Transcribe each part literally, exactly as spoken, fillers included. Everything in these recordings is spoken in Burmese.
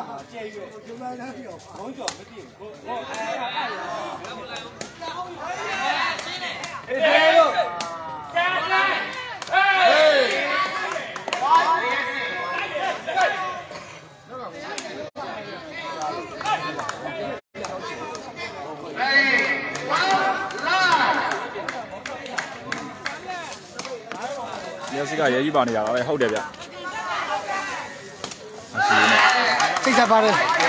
介于就来那表，红酒没定，我我哎哎哎，哎呦，加来，哎， 有時間嘢依班人嚟好啲嘅。 這下把的。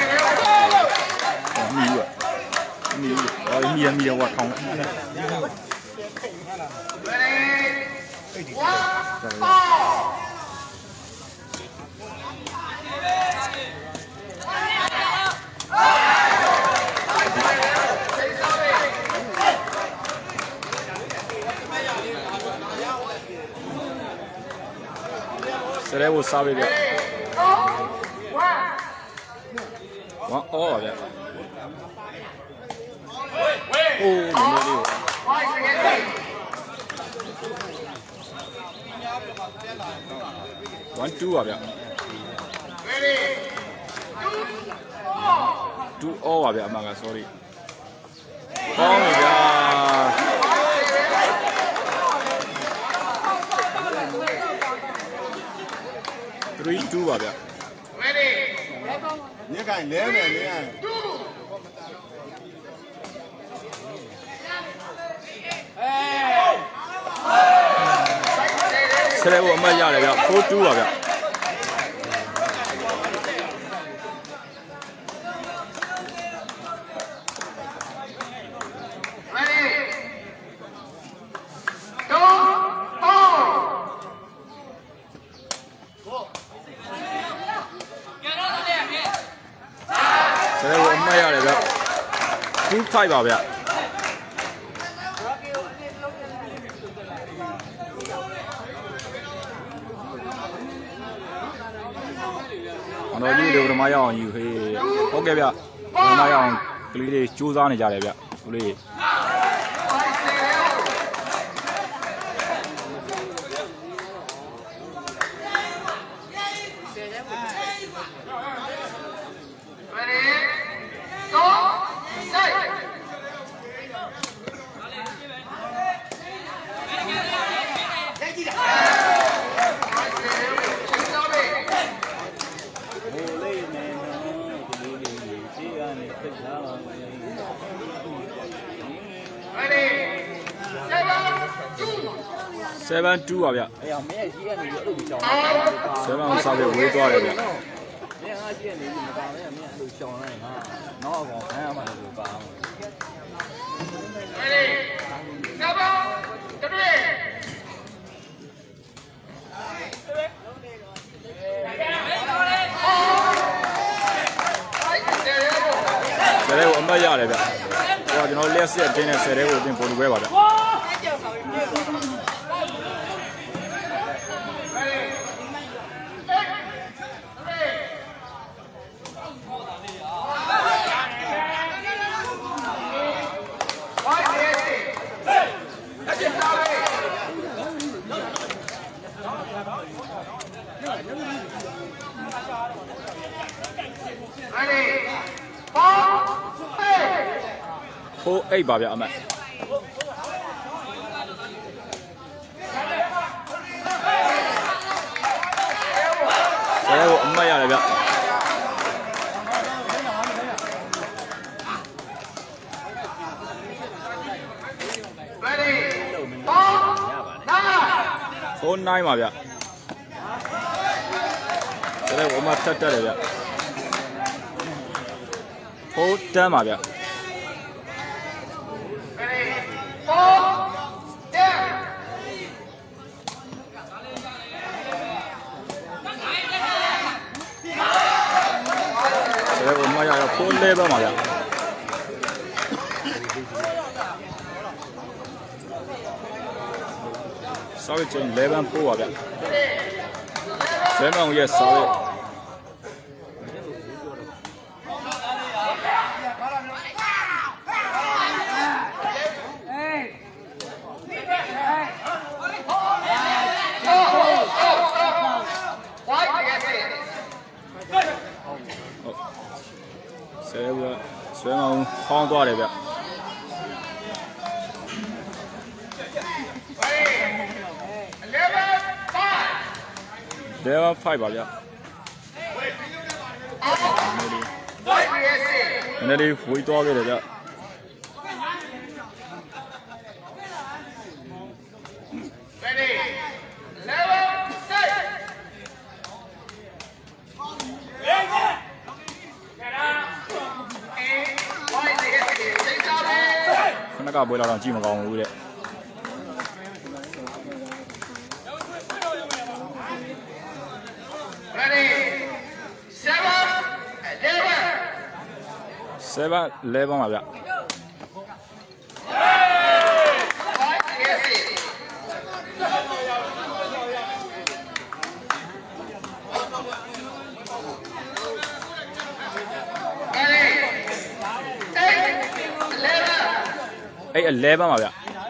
哦，米啊，米，哦，米啊米啊，我靠！這裡我稍微點。往哦嘅，哦，明白了。One two 啊邊？Two all 啊邊？唔係，sorry。講嚟㗎。Three two 啊邊？ 你看两面，你看。 現在我們壓嚟嘅 four two 啊嘅。現在我們壓嚟嘅 two five 啊嘅。我哋呢度咪有要去，好嘅ဗျ，我咪有嗰啲組裝嚟ကြ嚟ဗျ，嗰啲。Seven two 啊ဗျ。哎呀，咩嘢嘢你都唔上。Seven 我稍微會多嚟ဗျ。咩嘢嘢你唔講咩咩都上嚟啊？攞個睇下咪就講。ဆယ်လေးကိုအမှတ်ရတယ်ဗျ။ဟိုကကျွန်တော်လက်ဆက်တင်းနဲ့ဆယ်လေးကိုတင်ပို့လို့ပဲပါဗျ။ Four eight ပါဗျအမတ်ဆယ်ကိုအမတ်ရတယ်ဗျfour nine ပါဗျဆယ်ကိုအမတ်တက်တက်တယ်ဗျfour ten ပါဗျ我们要要four eleven嘛呀，稍微整eleven four啊，seven也稍微。 ဆယ်ဘူးဆွဲမအောင်ဟောင်းသွားတယ်ဗျLevel five ပါဗျနည်းနည်းဝေးသွားခဲ့တယ်ဗျခဏကပွဲလာတော့ကြည့်မကောင်းဘူးတဲ့seven eleven ပါဗျအဲ့elevenပါဗျ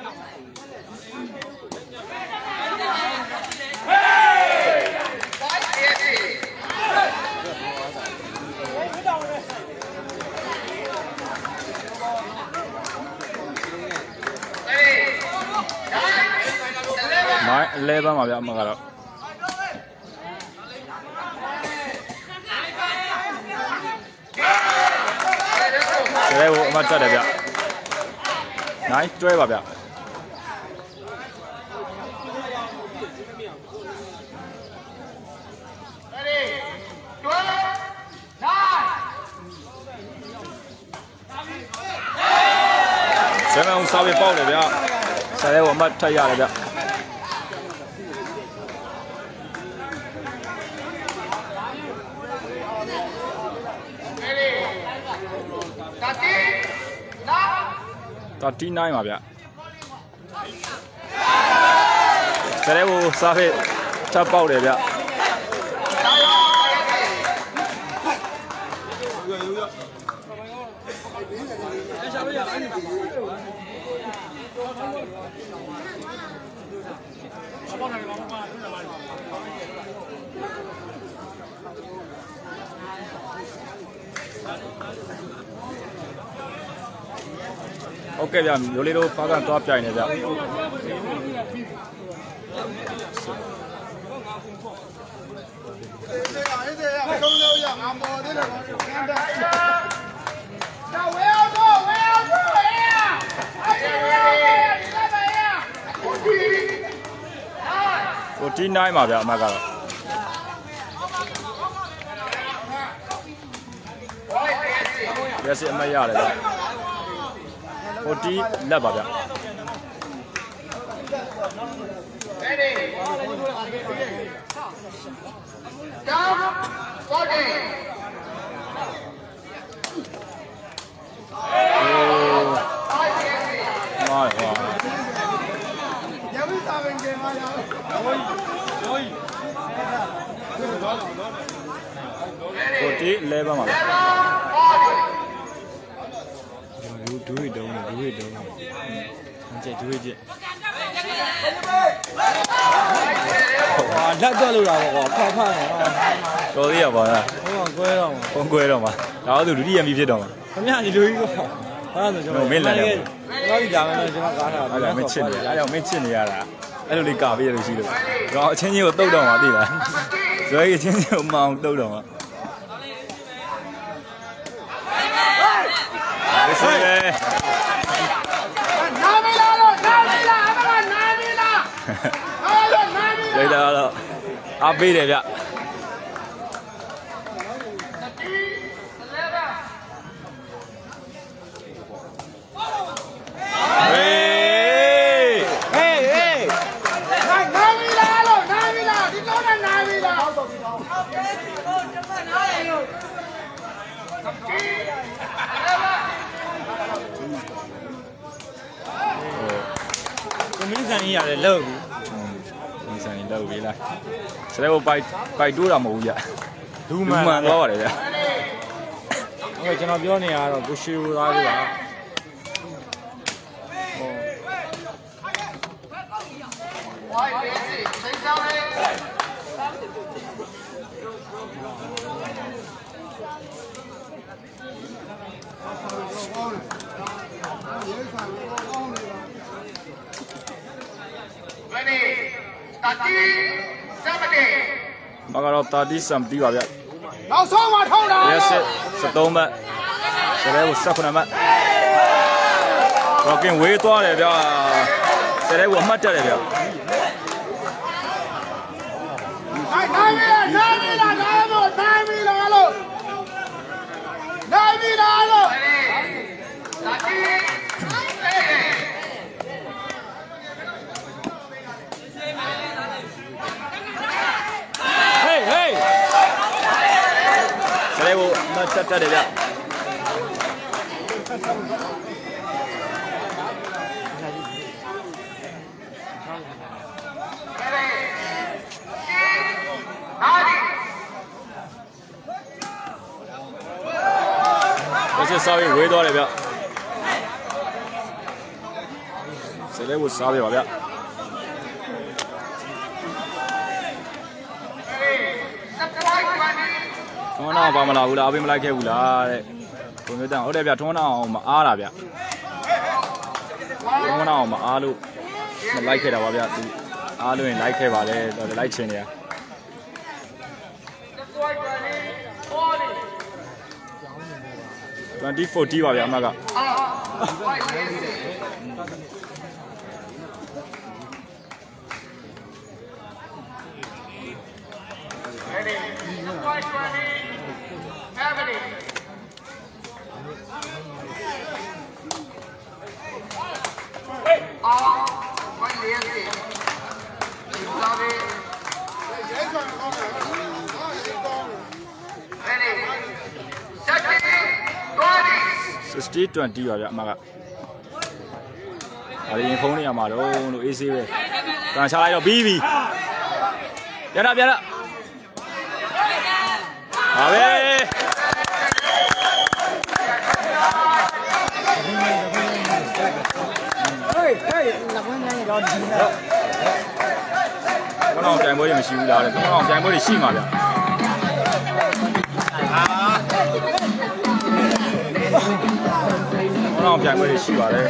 nine eleven ပါဗျအမှကတော့ဆယ်ကိုအမှတ်တက်တယ်ဗျnine twelve ပါဗျဆယ်အောင်စားပြီးပေါက်တယ်ဗျဆယ်ကိုအမှတ်ထက်ရတယ်ဗျthirty-nine ပါဗျဆယ်ကိုစားပြီးထပ်ပေါက်တယ်ဗျဟုတ်ကဲ့ဗျမျိုးလေးတို့ဖားကန်သွားပြိုင်နေဗျforty-nine ပါဗျအမှတ်ကတော့ရက်စစ်အမှတ်ရတယ်ဗျforty လက်ပါဗျforty eleven ပါဗျဒူးရီတုံးတယ်ဒူးရီတုံးတယ်အကျဒူးရီကျဟာလက်တော့လို့လာပေါ့ကွာဖတ်ဖတ်နော်တော်သေးရပါလားဟိုကကွဲတော့မှာဘုံကွဲတော့မှာဒါတော့သူဒုတိယမီဖြစ်တော့မှာခမရဒီလိုကြီးကောဟာဆိုကျွန်တော်မင်းလည်းတော့ဒီကြာမယ်ကျွန်တော်ကားထားတာအဲ့ဒါမင်းချစ်နေအဲ့ဒါမင်းချစ်နေရတာအဲ့လိုလေးကာပေးရလို့ရှိလို့တော့အချင်းချင်းကိုတုတ်တော့မှာသိလားဇွဲကြီးအချင်းချင်းကိုမောင်တုတ်တော့မှာဆေးလေနာမီလာတော့နာမီလာအမကနာမီလာအားလို့နာမီလာဒါတော့အားပေးတယ်ဗျမင်းစံကြီးရတယ်လောက်ဘူးမင်းစံကြီးလောက်ပြီလားစလဲကိုပိုက်ပိုက်တိုးတာမဟုတ်ဘူးကြလူမှန်သွားပါတယ်ဗျဟုတ်ကဲ့ကျွန်တော်ပြောနေရတော့ကိုရှိဦးသားလေးပါဟမကတော့ thirty something ပါဗျနောက်ဆုံးမှာထောက်တာရက်စစ်seventeenမှတ်ဆယ်လေးကိုseventeenမှတ်တော့ကင်ဝေးသွားတယ်ဗျဆယ်လေးကိုအမှတ်တက်တယ်ဗျနိုင်နိုင်ပြီလားနိုင်ပြီလားနိုင်လို့နိုင်ပြီလားလို့နိုင်ပြီလားလို့ဟေးဟေးဆယ်လေးကိုအမှတ်တက်တက်တယ်ဗျ这稍微围多了点，这里我稍微把点。通常把么啦，乌啦，阿边么来开乌啦的，同学讲，我这边通常我们阿那边，通常我们阿路，么来开的话边，阿路人来开吧嘞，到底来钱的。twenty forty ပါဗျာအမကsixty twenty ပါဗျအမကဒါရင်ဖုန်းနေရမှာတော့လို့အေးဆေးပဲတန်ချလိုက်တော့ပြီးပြီပြတာပြတာဟာပဲဟေးဟေးလက်ဝဲနေတော့ဒီတော့ဘယ်တော့တိုင်ပွဲတွေမရှိဘူးလားတဲ့ဘယ်တော့တိုင်ပွဲတွေရှိမှာဗျအာတော့ပြန်ခွေရှိပါတယ်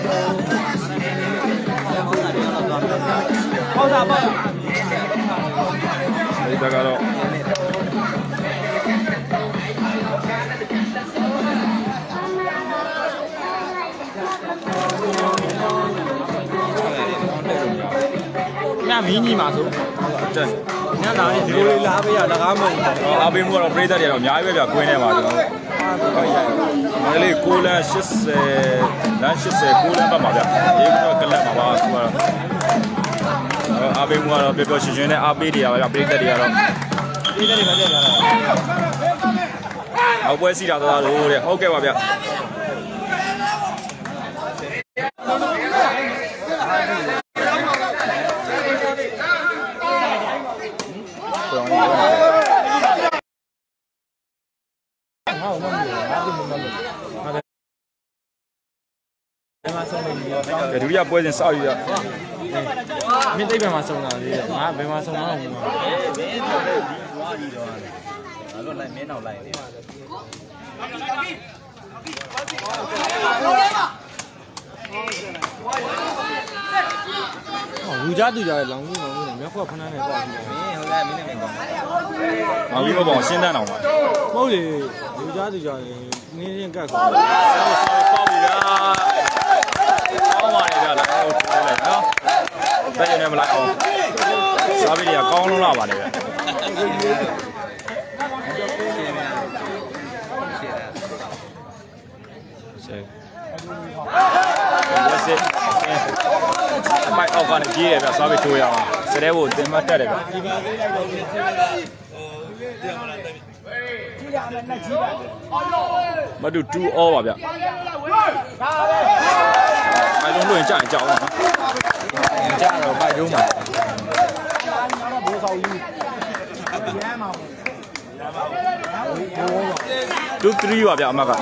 ပေါ့တာပေါ့ဒီဘက်ကတော့ညမင်းကြီးမှာဆိုတက်ညနာနေဒီလိုလာပေးရတကားမဟုတ်ဘူးအားပေးမှုကတော့ပြည်သက်တွေတော့အများကြီးပဲဗျကွင်းထဲမှာကျွန်တော်ဟုတ်ရမလေးကိုလန်eightyလမ်းeightyကိုလန်ပတ်မှာဗျရေကတော့ကလပ်မှာပါဆိုတော့အားပေးမှုကတော့ပျော်ပျော်ရွှင်ရွှင်နဲ့အားပေးတွေရပါဗျပြည်သက်တွေကတော့ပြည်သက်တွေမပြတ်လာတာအောက်ပွဲစီတာသွားလို့တဲ့ဟုတ်ကဲ့ပါဗျကဒူရပွဲစဉ်စောက်ရမင်းတိတ်ပဲမှာစုံတာလေငါဘယ်မှာစုံအောင်မှာမင်းတော့လေဒီသွားပြီးတော့ငါတို့လိုက်မင်းတော့လိုက်နေလူကြသူကြရဲ့လောင်ကြီးလောင်ကြီးနဲ့မြောက်ခွက်ဖဏန်းနဲ့ပေါ့ပြီးတယ်မင်းဟုတ်လားမင်းနဲ့မင်းပေါ့မောင်ကြီးပေါ့ရှင်းတန်းအောင်ပါဟုတ်လေလူကြသူကြရဲ့နင်းရင်ကတ်ကောဆောဆောပေါ့ပြီဗျာကောင်းပါလေဗျာလာတော့ထိုးလိုက်နော်ဘယ်နဲ့မလိုက်အောင်စားပြီးရကောင်းလုံးလာပါလေဗျာဆက်ရက်စစ်အမိုက်အောက်ကနေကြီးတယ်ဗျာစားပြီးထိုးရအောင်စတဲ့ဖို့တင်မတက်တယ်ဗျာမတူtwo all ပါဗျအဲလုံးလို့ကြာရင်ကြောက်အောင်နော်ကြာတော့ပိုက်ရုံးပါဘိုးဆောင်ကြီးtwo three ပါဗျအမက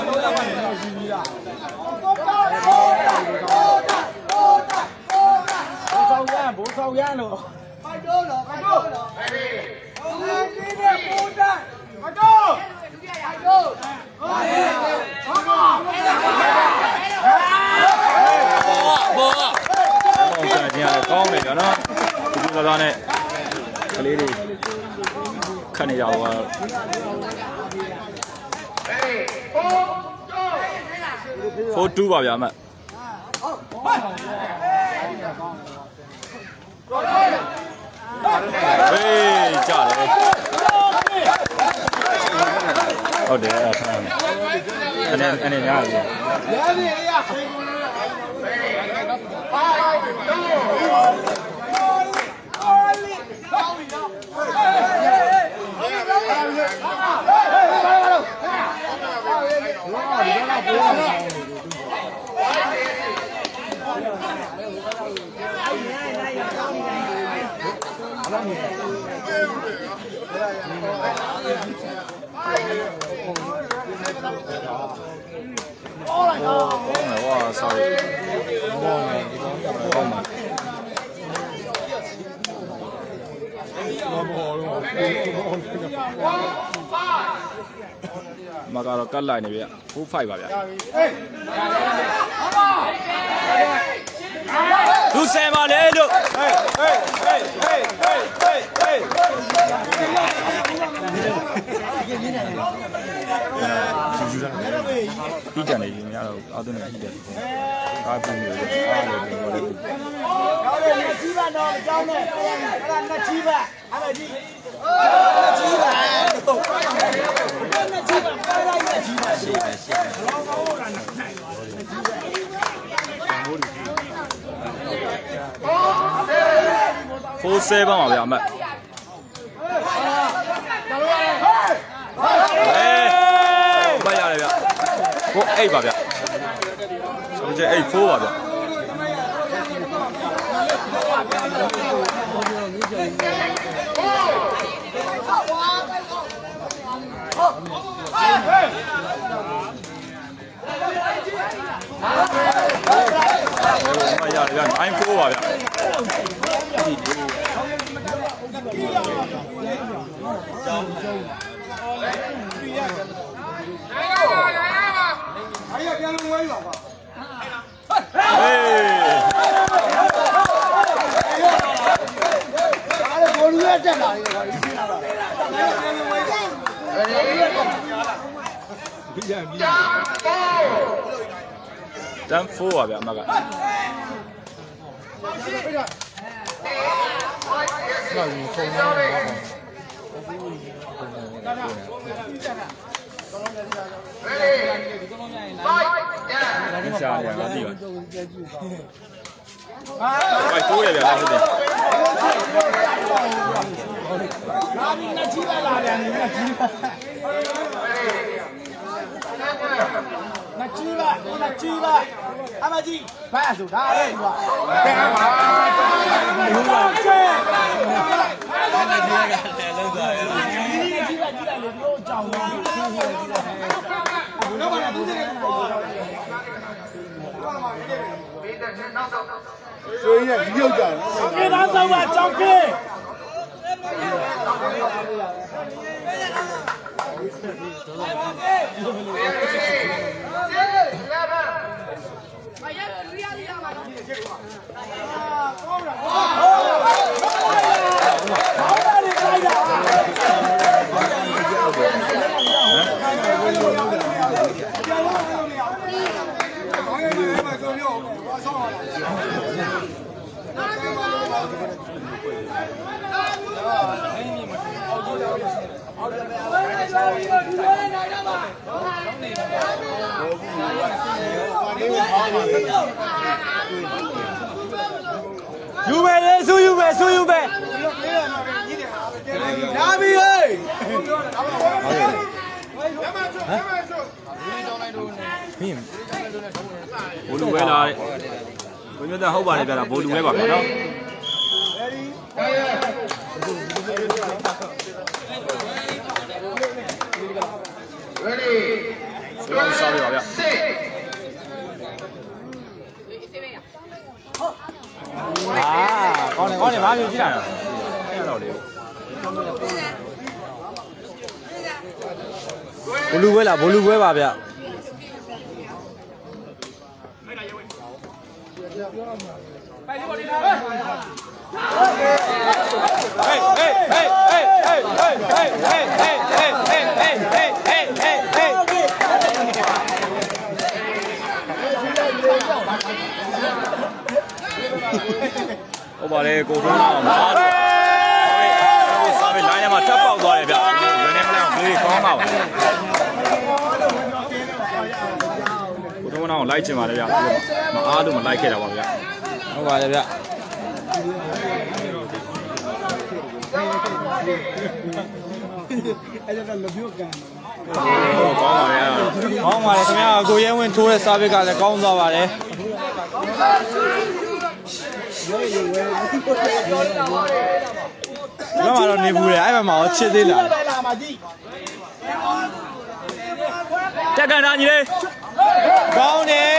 ဘိုးဆောင်ရဘိုးဆောင်ရလို့ပိုက်တော့တော့ပိုက်တော့တော့ဟဲ့ဒီနဲ့ဘိုးတက်ပိုက်တော့ပိုက်တော့ဟောဟောဘောဘောဘောကြာကျင်ရတယ်ကောင်းတယ်ဗျာနော်ဒီလိုသားနဲ့ four two ပါဗျာအမတ်ဟေးကြတယ်ဟုတ်တယ်အဲ့ဒါအနေအနေညာပြီ哇，sorry， မကတော့ကတ်လိုက်နေဗျfour five ပါဗျသူဆယ်ပါလေလို့ဟေးဟေးဟေးဟေးဟေးဟေးဟေးဒီကြနေကြီးများတော့အောက်သွင်းနေတယ်အားပူနေတယ်အားလည်းပြောတယ်ရောက်တယ်လက်ကြီးပါတော့ကြောင်းနဲ့အဲ့ဒါလက်ကြီးပါအဲ့ဒါကြီးလက်ကြီးပါလက်ကြီးပါပါလိုက်လက်ကြီးပါရှေ့ပဲရှေ့ပဲလောကောင်းတာနိုင် four seven ပါဗျာအမတ်ဟေးဘာရတယ်ဗျfour eight ပါဗျာဆိုကြeight four ပါဗျာဘာရတယ်ဗျာnine four ပါဗျာten four ပါဗျာအမကဒီစားရတာဒီပါဘာတိုးရဗျာလားဟုတ်တယ်နာမည်နဲ့ကြီးပါလာတယ်နဲ့ကြီးပါ那鸡吧，那鸡吧，阿妈鸡，白手拿来是吧？白马，牛啊，鸡，那个鸡个，那个鸡个鸡个有没有长吗？那么呢，都是所以你有讲，给他走吧，张飞。ယူပဲလေဆူယူပဲဆူယူပဲလာပြီဟေးဘိုးလူဝဲလာတဲ့ဘုံညတဲ့ဟုတ်ပါတယ်ဗျာဘိုးလူဝဲပါဗျာနော် ready ဆောင်းစားရပါဗျာအာကောင်းတယ်ကောင်းတယ်ဘာမျိုးကြည့်တာလဲအဲ့တော့လေဘလူဝဲလားဘလူဝဲပါဗျာ Hey, hey, hey, hey, hey, hey, hey, hey, hey, hey, hey, hey, hey, hey, hey. ဟုတ်ပါလေကိုထုံးတော့မှာတော့ဆောင်းပြီး line ထဲမှာတက်ပေါက်သွားတယ်ဗျဘယ်နဲ့မလဲအောင်လေးကောင်းပါပါကိုထုံးတော့လိုက်ချင်ပါလေဗျမအားလို့မလိုက်ခဲ့တာပါဗျဟုတ်ပါလေဗျအဲ့ဒါလည်းပြောကန်ကောင်းပါလေကောင်းပါလေခင်ဗျာကိုရဲဝင်းထိုးတဲ့စားပစ်ကလည်းကောင်းသွားပါတယ်ဘယ်မှာတော့နေဘူးလေအဲ့ဘက်မှာရောချစ်သေးလားတက်ကန်သားကြီးလေးကောင်းတယ်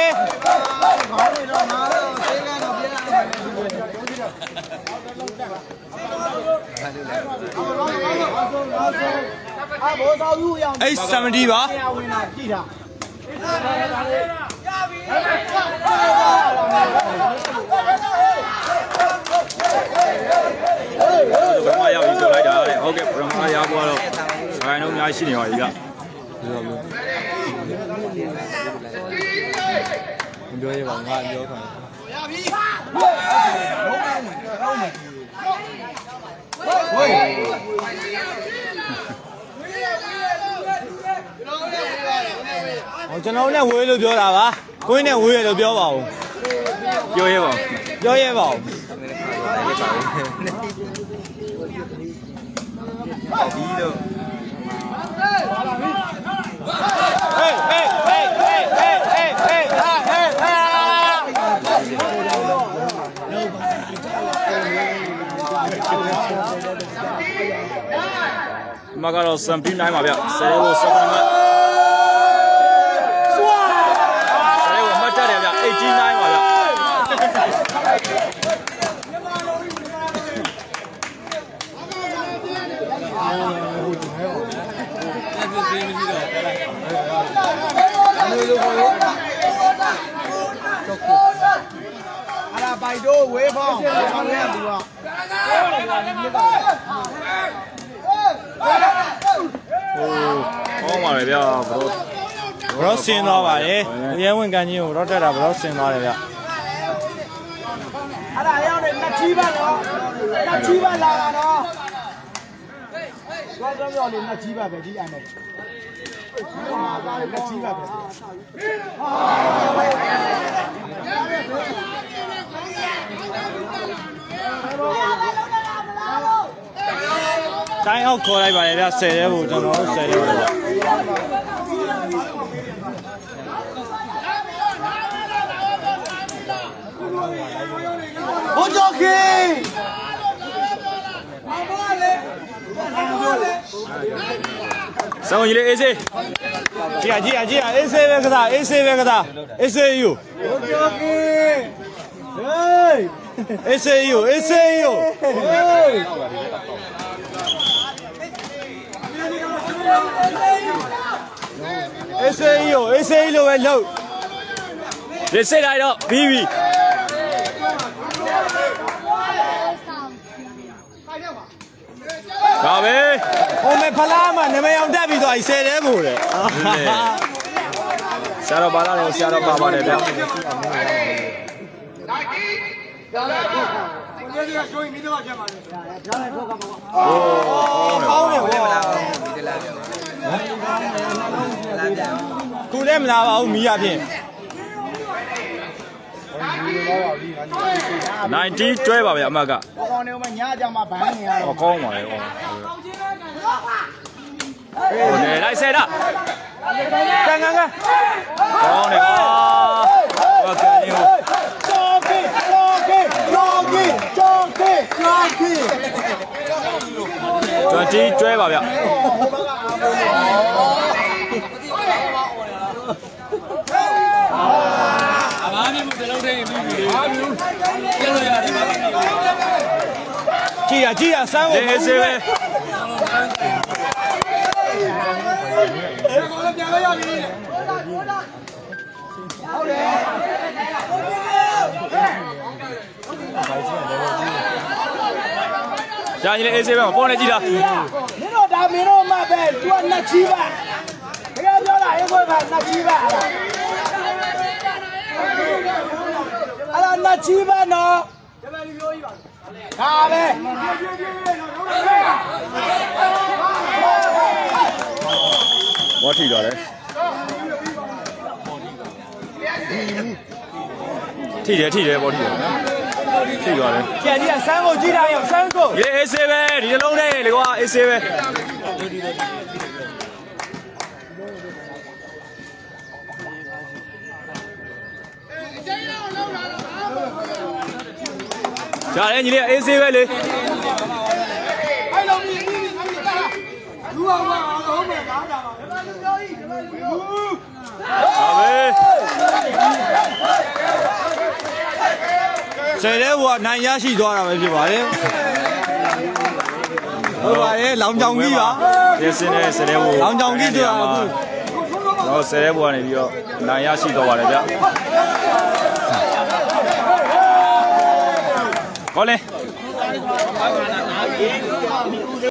အဲ့ seventy ပါဘယ်မှာရောက်ပြီးပြောလိုက်တာတဲ့ဟုတ်ကဲ့ဘယ်မှာရောက်သွားတော့ခိုင်တော့အများရှိနေပါပြီဗျပြောရပါငါပြောခံရပြီဝေးဟောကျွန်တော်နဲ့ဝေးလို့ပြောတာပါကိုင်းနဲ့ဝေးရလို့ပြောပါဦးပြောရဲပါဦးပြောရဲပါဦးဒီလိုဟေးဟေးဟေးဟေးဟေးဟေးဟေးဟာဟေးဟာမကတော့စံပြနိုင်ပါဗျဆယ်လို့စက်ပါမှာစွာဆယ်လို့မှတ်တတ်တယ်ဗျeighty-nineပါဗျအဲ့ဒါပိုက်တို့ဝေးဖောင်းဆောင်းရဘူးကဟိုဟောပါလေဗျဘရောဘရောဆင်းသွားပါလေရဲဝင်ကန်ကြီးကိုဘရောတက်တာဘရောဆင်းသွားတယ်ဗျအဲ့ဒါရောက်နေနှစ်ချီးပါတော့နှစ်ချီးပါလာတာတော့သွားကြောင်းရောက်နေနှစ်ချီးပါပဲဒီအဲ့မဲ့ဟာပါလေနှစ်ချီးပါပဲတိုင်းအောက်ခေါ်လိုက်ပါလေဗျဆယ်ရဲကိုကျွန်တော်ဆယ်ရဲကိုဘုကြောခေဆောင်းကြီးလေးအေးစေးကြည့်ကြည့်ကြည့်အေးစေးပဲကစားအေးစေးပဲကစားအေးစေးယူဘုကြောခေဟေးအေးစေးယူအေးစေးယူဟေးအေးစေးယူအေးစေးလိုပဲလှုပ်ဒီစိတ်လိုက်တော့ဘီဘီဒါပဲဟိုမေဖလားမှာနမယောင်တက်ပြီးသွားပြီဆယ်တဲကိုတဲ့ဆရာတော်ပါလာတယ်ဆရာတော်ပါပါတယ်ဗျာကောင်းတယ်ဗျာခုလည်းမလာပါဘူးမီးရဖြင့်ninetyတွဲပါဗျာအမကကောင်းနေမှာညကြမှာဘန်းနေရတော့ကောင်းပါလေကောင်းဟိုနေလိုက်ဆဲတာကန်ကန်ကန်ကောင်းတယ်ပါဘာကန်နေဟိုဂျော်ကီဂျော်ကီဂျော်ကီဂျော်ကီဂျော်ကီ twentyတွဲပါဗျာဘာမှမပြောသေးဘူးပြီးပြီဟာဘူးကျလို့ရတယ်ဘာမှမပြောကြည့်ရကြည့်ရစမ်းကိုလေးစေးပဲအဲ့ကောင်လည်းပြန်လို့ရပြီဟုတ်တယ်ကြာကြီးလေအေးဆေးပဲပေါ်နေကြည့်တာမင်းတို့ဒါမင်းတို့မှပဲ तू ကနှစ်ချီပါတကယ်ပြောတာအေးခွဲကနှစ်ချီပါအဲ့ဒါနှစ်ချီပါနော်ဒါပဲဘောထိတော့လေထိတယ်ထိတယ်ဘောထိတယ်ထိသွားတယ်ကြက်ကြီးကစမ်းကိုကြည့်တာရောစမ်းကိုရေအေးဆေးပဲဒီနှလုံးနဲ့လေကွာအေးဆေးပဲကြားတယ်ညီလေးအေးဆေးပဲလေအဲ့လိုမြည်ပြီးအဲ့ဒီတာလူအောင်အောင်မယ်ကားတာပါဒီမှာလူပြောကြီးဒီမှာလူပြောဟာပဲဆယ်တဲ့ဘုရားနိုင်ရရှိသွားတာပဲဖြစ်ပါတယ်ဟုတ်ပါတယ်လောင်ကြောင်ကြီးပါဒီစင်းနဲ့ဆယ်တဲ့ဘုရားလောင်ကြောင်ကြီးဆိုတာအခုတော့ဆယ်တဲ့ဘုရားနေပြီးတော့နိုင်ရရှိသွားပါတယ်ဗျကောင်းလေ